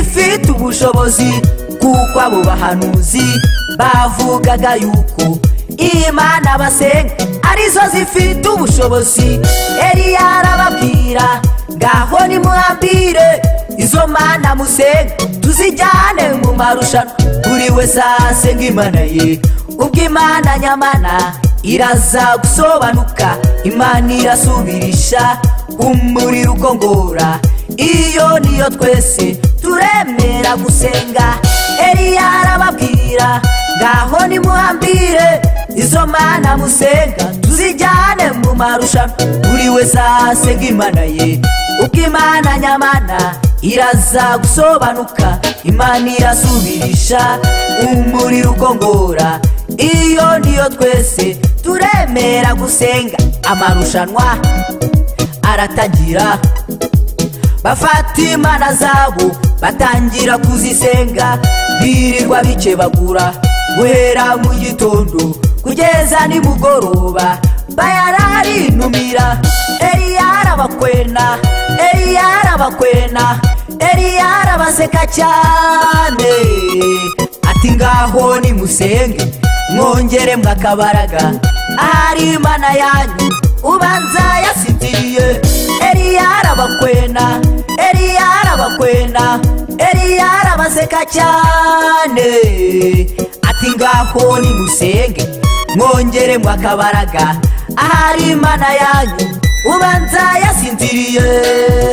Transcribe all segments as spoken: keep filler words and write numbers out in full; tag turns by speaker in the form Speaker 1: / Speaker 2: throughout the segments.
Speaker 1: ifite ubushobozi kuko abo bahanuzi bavugaga yuko Imana basenga arizo zifite ubushobozi. Eliya arababwira ngaho nimuhambire izo mana musenga tuzijyane mu marushanwa, buri wese asenga Imana ye. Ubwo Imana nyamana iraza gusobanuka, Imana irasubirisha umuriro ukongora, iyo niyo twese turemera gusenga. Eliya arababwira ngaho nimuhambire izo mana musenga tuzijyane mu marushanwa, buri wese asenga Imana ye. Ubwo Imana nyamana iraza gusobanuka, Imana irasubirisha umuriro ukongora, iyo niyo twese turemera gusenga. Amarushanwa aratagira, bafata imana zabo batangira kuzisenga, birirwa bikebagura guhera mu gitondo kugeza nimugoroba, bayararinumira. Eliya arabakwena, Eliya arabakwena, Eliya arabaseka cyane ati ngaho nimusenge mwongere mwakabaraga, ahari Imana yanyu ubanza yasitiriye. Eliya arabakwena, Eliya arabakwena, Eliya arabaseka cyane ati ngaho nimusenge mwongere mwakabaraga, ahari Imana yanyu ubanza yasinziriye.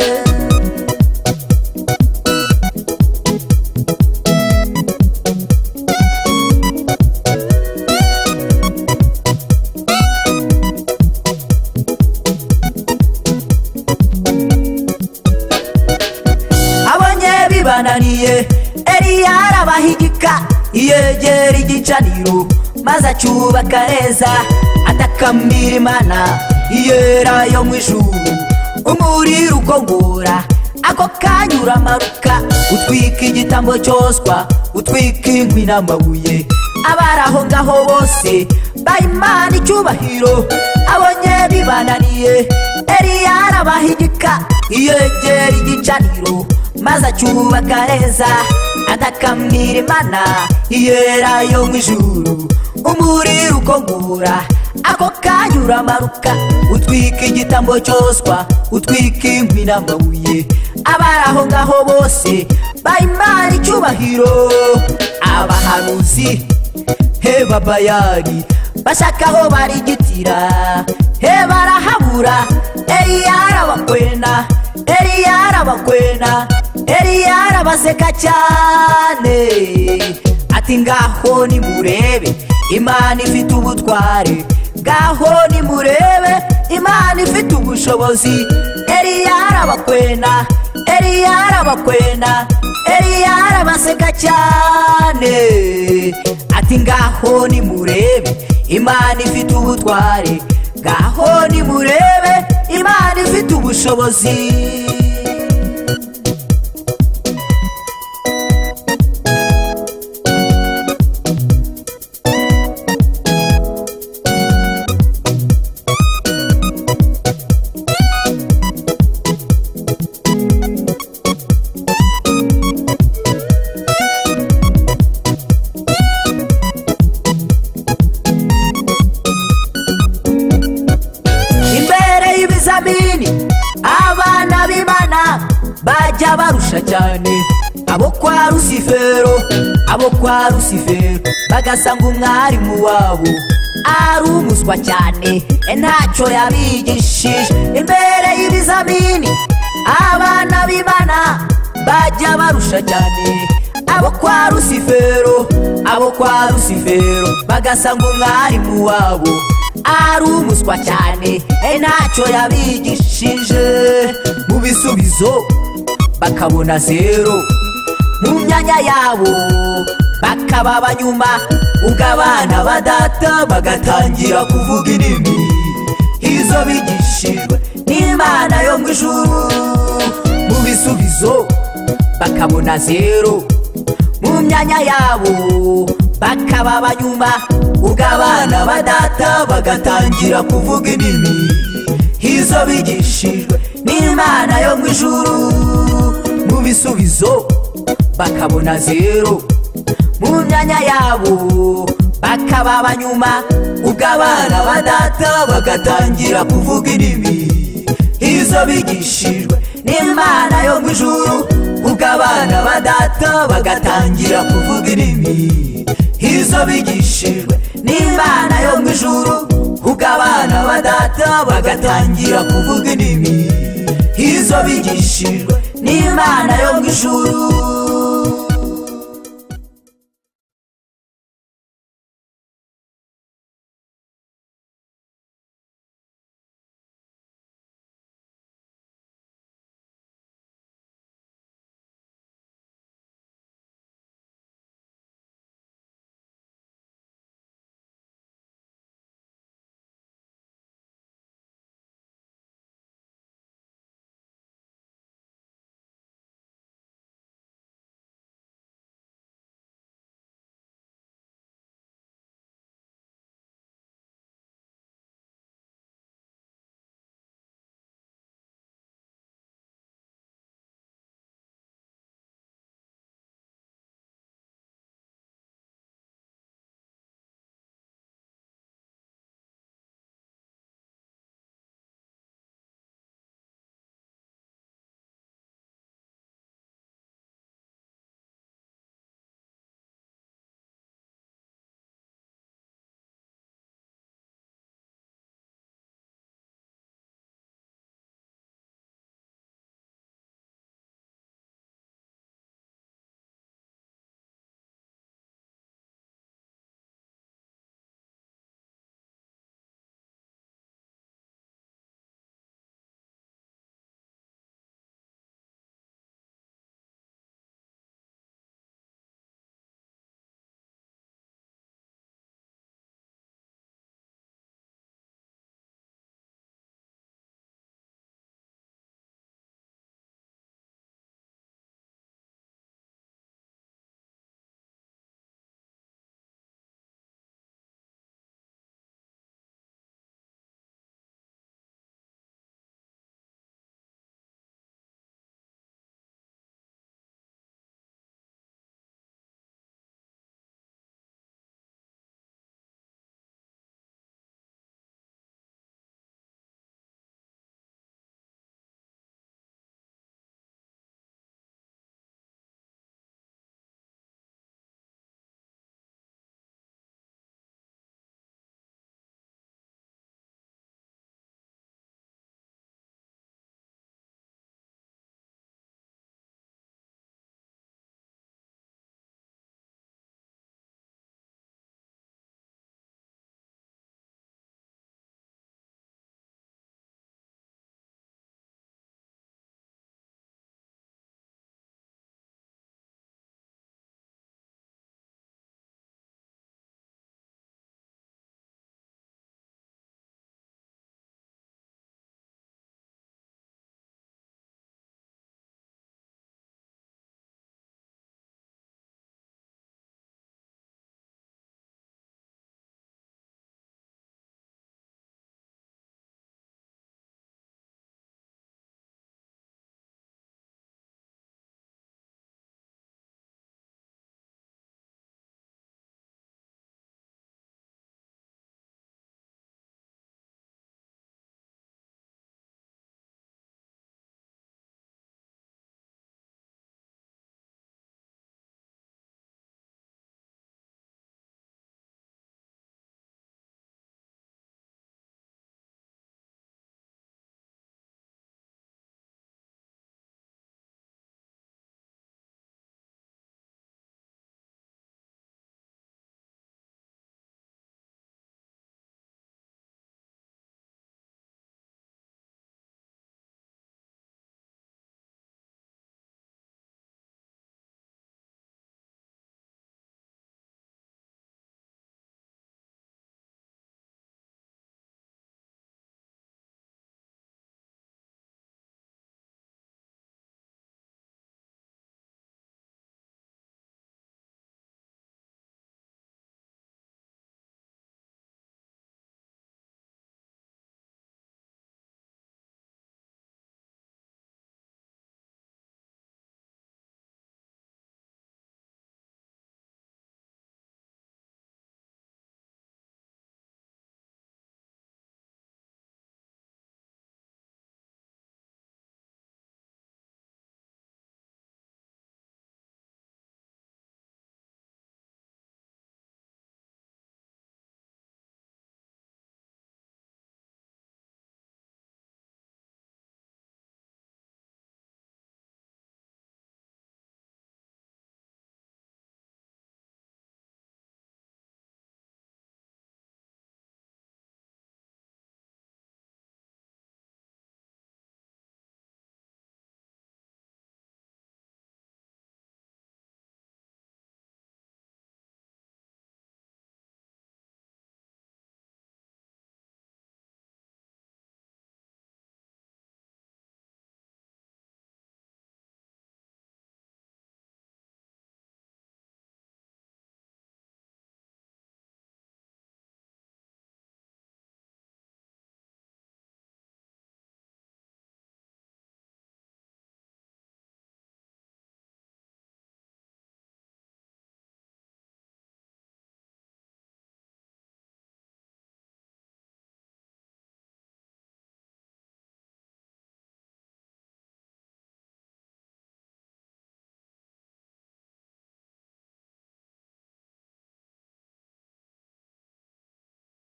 Speaker 1: Bananiye Eliya arabahigika, yegera igicaniro maze acyubaka neza, atakambira Imana yera yo mu ijuru. Umuriro ukongora ako kanyura amaruka, utwika igitambo cyoswa, utwika inkwi n'amabuye. Abaraho ngaho bose baha Imana icyubahiro. Abonye bibananiye Eliya arabahigika, yegera igicaniro maze acyubaka neza, atakambira Imana yera yo mu ijuru. Umuriro ukongora ako kanyura amaruka, utwika igitambo cyoswa, utwika inkwi n'amabuye. Abaraho ngaho bose baha Imana icyubahiro. Abahanuzi he babayari bashaka aho barigitira, he barahabura. Eliya arabakwena, Eliya arabakwena, Eliya arabaseka cyane ati ngaho nimurebe Imana ifite ubutware, ngaho nimurebe Imana ifite ubushobozi. Eliya arabakwena, Eliya arabakwena, Eliya arabaseka cyane ati ngaho nimurebe Imana ifite ubutware, ngaho nimurebe Imana ifite ubushobozi. Abana b'Imana bajya barusha cyane abo kwa Rusifero, abo kwa Rusifero bagasanga umwarimu wabo ari umuswa cyane, ntacyo yabigishije imbere y'ibizamini. Abana b'Imana bajya barusha cyane abo kwa Rusifero, abo kwa Rusifero bagasanga umwarimu wabo ari umuswa cyane, ntacyo yabigishije. Mu bisubizo bakabona zero, mu myanya yabo bakaba abanyuma. Ubwo abana badata bagatangira kuvuga indimi izo bigishijwe n'Imana yo mu ijuru. Mu bisubizo bakabona zero, mu myanya yabo bakaba abanyuma. Ubwo abana badata bagatangira kuvuga indimi izo bigishijwe n'Imana yo mu ijuru. Mu bisubizo bakabona zero mu myanya yabo bakaba abanyuma ubwo abana ba data bagatangira kuvuga indimi izo bigishijwe n'Imana yo mu ijuru ubwo abana ba data bagatangira kuvuga indimi izo bigishijwe n'Imana yo mu ijuru ubwo abana ba data bagatangira kuvuga indimi izo bigishijwe n'Imana yo mu ijuru.